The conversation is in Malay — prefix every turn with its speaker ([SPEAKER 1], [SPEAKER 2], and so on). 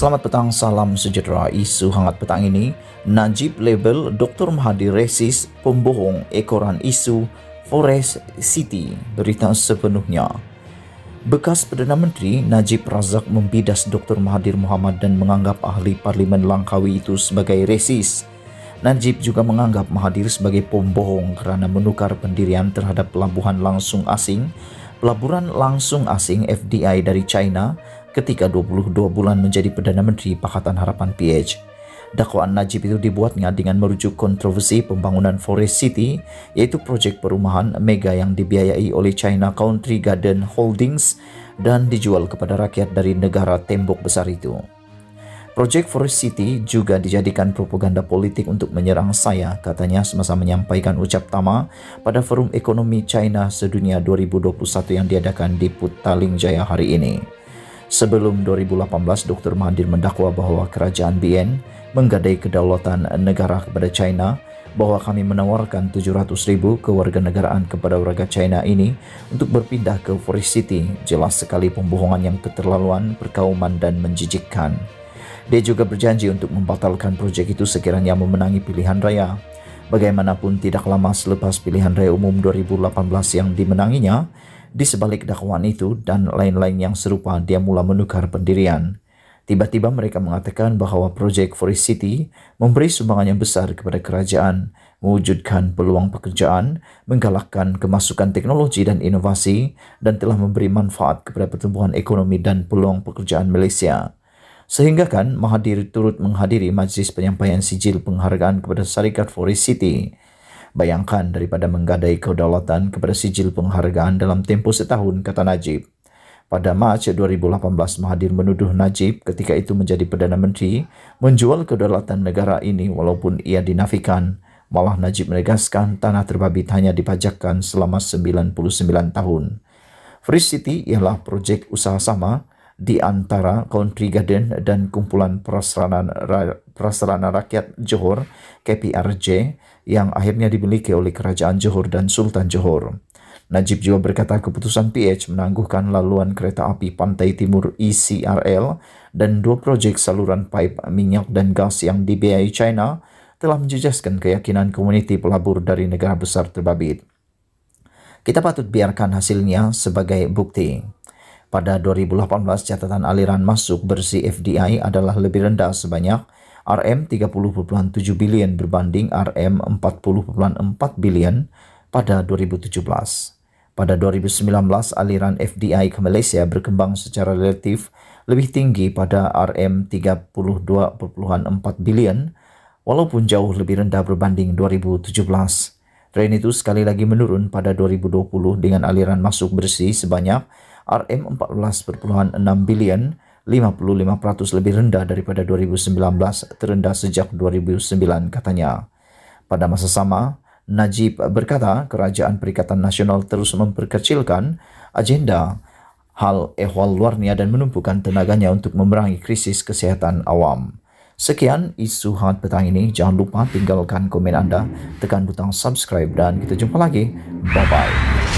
[SPEAKER 1] Selamat petang, salam sejahtera. Isu hangat petang ini, Najib label Dr. Mahathir resis pembohong ekoran isu Forest City. Berita sepenuhnya. Bekas Perdana Menteri Najib Razak membidas Dr. Mahathir Mohamad dan menganggap ahli Parlimen Langkawi itu sebagai resis. Najib juga menganggap Mahathir sebagai pembohong kerana menukar pendirian terhadap pelaburan langsung asing FDI dari China ketika 22 bulan menjadi Perdana Menteri Pakatan Harapan PH. Dakwaan Najib itu dibuatnya dengan merujuk kontroversi pembangunan Forest City, iaitu projek perumahan mega yang dibiayai oleh China Country Garden Holdings dan dijual kepada rakyat dari negara tembok besar itu. Projek Forest City juga dijadikan propaganda politik untuk menyerang saya, katanya semasa menyampaikan ucap tama pada Forum Ekonomi China Sedunia 2021 yang diadakan di Putaling Jaya hari ini. Sebelum 2018, Dr. Mahathir mendakwa bahawa kerajaan BN menggadai kedaulatan negara kepada China, bahawa kami menawarkan 700,000 kewarganegaraan kepada warga China ini untuk berpindah ke Forest City. Jelas sekali pembohongan yang keterlaluan, perkauman dan menjijikkan. Dia juga berjanji untuk membatalkan projek itu sekiranya memenangi pilihan raya. Bagaimanapun tidak lama selepas pilihan raya umum 2018 yang dimenanginya, di sebalik dakwaan itu dan lain-lain yang serupa, dia mula menukar pendirian. Tiba-tiba mereka mengatakan bahawa projek Forest City memberi sumbangan yang besar kepada kerajaan, mewujudkan peluang pekerjaan, menggalakkan kemasukan teknologi dan inovasi, dan telah memberi manfaat kepada pertumbuhan ekonomi dan peluang pekerjaan Malaysia. Sehingga kan Mahathir turut menghadiri majlis penyampaian sijil penghargaan kepada syarikat Forest City. Bayangkan daripada menggadai kedaulatan kepada sijil penghargaan dalam tempoh setahun, kata Najib. Pada Mac 2018, Mahathir menuduh Najib ketika itu menjadi Perdana Menteri menjual kedaulatan negara ini walaupun ia dinafikan. Malah Najib menegaskan tanah terbabit hanya dipajakkan selama 99 tahun. Forest City ialah projek usaha sama di antara Country Garden dan Kumpulan Prasarana Rakyat Johor KPRJ yang akhirnya dimiliki oleh Kerajaan Johor dan Sultan Johor. Najib juga berkata keputusan PH menangguhkan laluan kereta api Pantai Timur ECRL dan 2 projek saluran paip minyak dan gas yang dibiayai China telah menjejaskan keyakinan komuniti pelabur dari negara besar terbabit. Kita patut biarkan hasilnya sebagai bukti. Pada 2018, catatan aliran masuk bersih FDI adalah lebih rendah sebanyak RM30.7 bilion berbanding RM40.4 bilion pada 2017. Pada 2019, aliran FDI ke Malaysia berkembang secara relatif lebih tinggi pada RM32.4 bilion, walaupun jauh lebih rendah berbanding 2017. Tren itu sekali lagi menurun pada 2020 dengan aliran masuk bersih sebanyak RM14.6 bilion, 55% lebih rendah daripada 2019, terendah sejak 2009, katanya. Pada masa sama, Najib berkata Kerajaan Perikatan Nasional terus memperkecilkan agenda hal ehwal luarnya dan menumpukan tenaganya untuk memerangi krisis kesihatan awam. Sekian isu hangat petang ini. Jangan lupa tinggalkan komen anda, tekan butang subscribe dan kita jumpa lagi. Bye-bye.